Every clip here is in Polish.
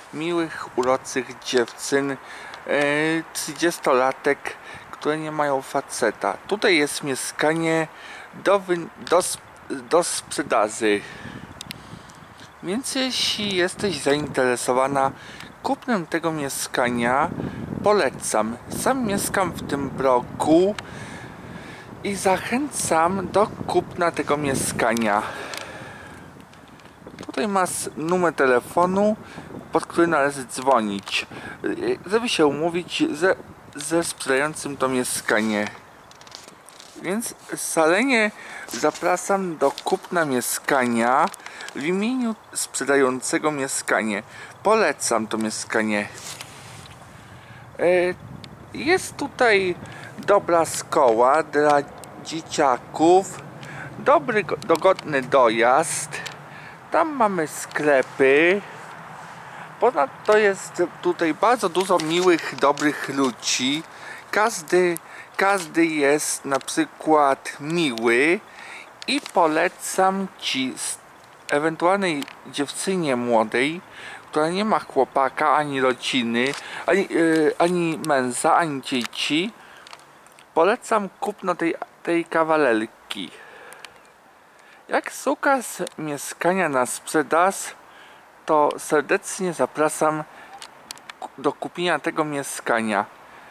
miłych, uroczych dziewczyn, 30-latek, które nie mają faceta. Tutaj jest mieszkanie do sprzedaży. Więc jeśli jesteś zainteresowana kupnem tego mieszkania, polecam. Sam mieszkam w tym bloku i zachęcam do kupna tego mieszkania. Tutaj masz numer telefonu, pod który należy dzwonić, żeby się umówić ze sprzedającym to mieszkanie. Więc szalenie zapraszam do kupna mieszkania w imieniu sprzedającego mieszkanie. Polecam to mieszkanie. Jest tutaj dobra szkoła dla dzieciaków, dobry, dogodny dojazd. Tam mamy sklepy. Ponadto jest tutaj bardzo dużo miłych, dobrych ludzi. Każdy jest na przykład miły i polecam Ci ewentualnej dziewczynie młodej, która nie ma chłopaka, ani rodziny, ani męża, ani dzieci, polecam kupno tej kawalerki. Jak szukasz mieszkania na sprzedaż, to serdecznie zapraszam do kupienia tego mieszkania.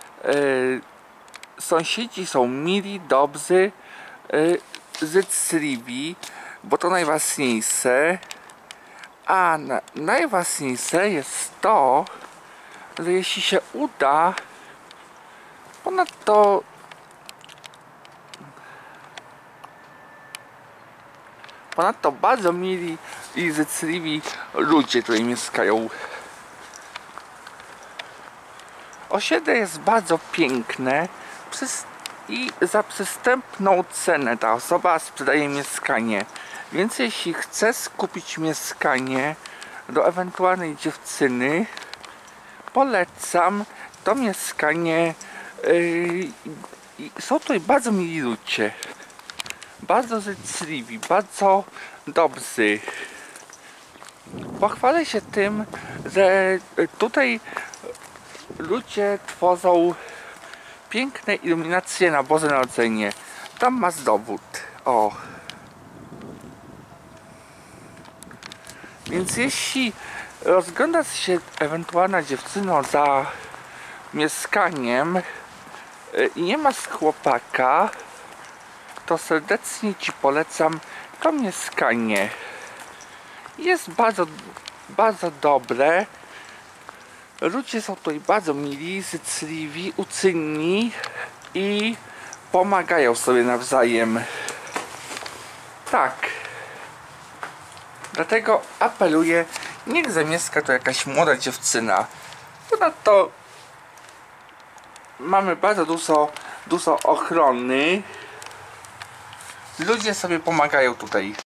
Sąsiedzi są mili, dobrzy, życzliwi, bo to najważniejsze. A najważniejsze jest to, że jeśli się uda, ponadto bardzo mili i życzliwi ludzie tutaj mieszkają. Osiedle jest bardzo piękne i za przystępną cenę ta osoba sprzedaje mieszkanie. Więc jeśli chcesz kupić mieszkanie do ewentualnej dziewczyny, polecam to mieszkanie. Są tutaj bardzo mili ludzie, bardzo życzliwi, bardzo dobrzy. Pochwalę się tym, że tutaj ludzie tworzą piękne iluminacje na Boże Narodzenie. Tam masz dowód. O. Więc jeśli rozglądasz się ewentualna dziewczyno za mieszkaniem i nie masz chłopaka, to serdecznie Ci polecam to mieszkanie. Jest bardzo dobre. Ludzie są tutaj bardzo mili, życzliwi, uczynni i pomagają sobie nawzajem. Tak. Dlatego apeluję, niech zamieszka to jakaś młoda dziewczyna. Ponadto mamy bardzo dużo ochrony. Ludzie sobie pomagają tutaj.